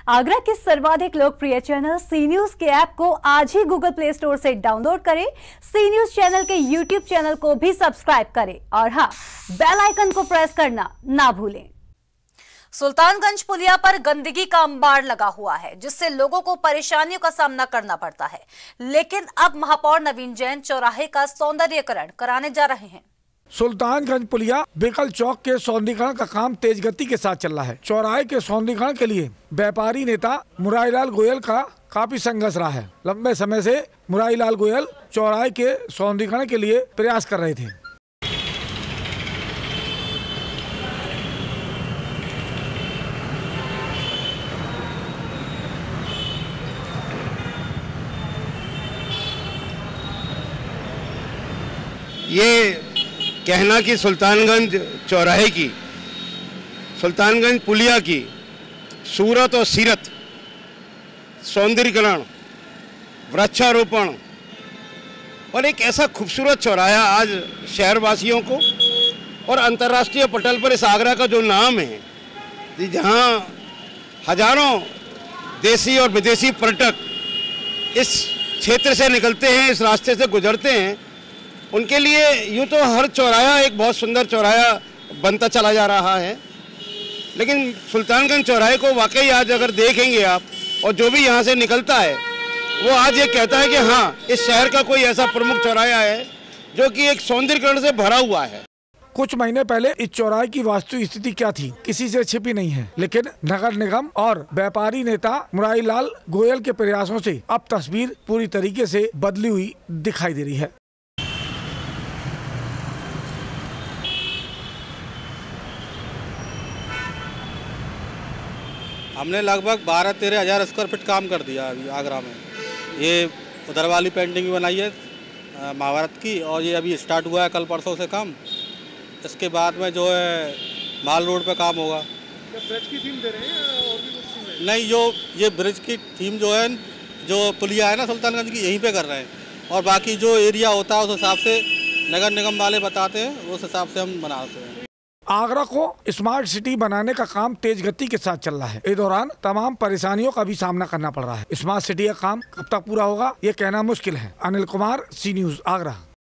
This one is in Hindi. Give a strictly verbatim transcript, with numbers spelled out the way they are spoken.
आगरा के सर्वाधिक लोकप्रिय चैनल सी न्यूज के ऐप को आज ही गूगल प्ले स्टोर से डाउनलोड करें। सी न्यूज चैनल के यूट्यूब चैनल को भी सब्सक्राइब करें और हाँ, बेल आइकन को प्रेस करना ना भूलें। सुल्तानगंज पुलिया पर गंदगी का अंबार लगा हुआ है, जिससे लोगों को परेशानियों का सामना करना पड़ता है। लेकिन अब महापौर नवीन जैन चौराहे का सौंदर्यीकरण कराने जा रहे हैं। सुल्तानगंज पुलिया बेकल चौक के सौंदर्यीकरण का काम तेज गति के साथ चल रहा है। चौराहे के सौंदर्यीकरण के लिए व्यापारी नेता मुरारीलाल गोयल का काफी संघर्ष रहा है। लंबे समय से मुरारीलाल गोयल चौराहे के सौंदर्यीकरण के लिए प्रयास कर रहे थे। ये कहना कि सुल्तानगंज चौराहे की, सुल्तानगंज पुलिया की सूरत और सीरत, सौंदर्यीकरण, वृक्षारोपण और एक ऐसा खूबसूरत चौराहा आज शहरवासियों को और अंतर्राष्ट्रीय पटल पर इस आगरा का जो नाम है, जहाँ हजारों देसी और विदेशी पर्यटक इस क्षेत्र से निकलते हैं, इस रास्ते से गुजरते हैं, उनके लिए यूँ तो हर चौराहा एक बहुत सुंदर चौराहा बनता चला जा रहा है। लेकिन सुल्तानगंज चौराहे को वाकई आज अगर देखेंगे आप, और जो भी यहाँ से निकलता है वो आज ये कहता है कि हाँ, इस शहर का कोई ऐसा प्रमुख चौराहा है जो कि एक सौंदर्यीकरण से भरा हुआ है। कुछ महीने पहले इस चौराहे की वास्तु स्थिति क्या थी, किसी से छिपी नहीं है। लेकिन नगर निगम और व्यापारी नेता मुरारीलाल गोयल के प्रयासों से अब तस्वीर पूरी तरीके से बदली हुई दिखाई दे रही है। हमने लगभग बारह तेरह हज़ार स्क्वायर फीट काम कर दिया अभी आगरा में। ये उधर वाली पेंटिंग भी बनाई है महाभारत की, और ये अभी स्टार्ट हुआ है कल परसों से काम। इसके बाद में जो है माल रोड पे काम होगा। क्या ब्रिज की थीम दे रहे हैं और भी कुछ थीम है? नहीं, जो ये ब्रिज की थीम जो है, जो पुलिया है ना सुल्तानगंज की, यहीं पे कर रहे हैं। और बाकी जो एरिया होता है उस हिसाब से नगर निगम वाले बताते हैं, उस हिसाब से हम बनाते हैं। आगरा को स्मार्ट सिटी बनाने का काम तेज गति के साथ चल रहा है। इस दौरान तमाम परेशानियों का भी सामना करना पड़ रहा है। स्मार्ट सिटी का काम कब तक पूरा होगा, ये कहना मुश्किल है। Anil Kumar, C news, Agra.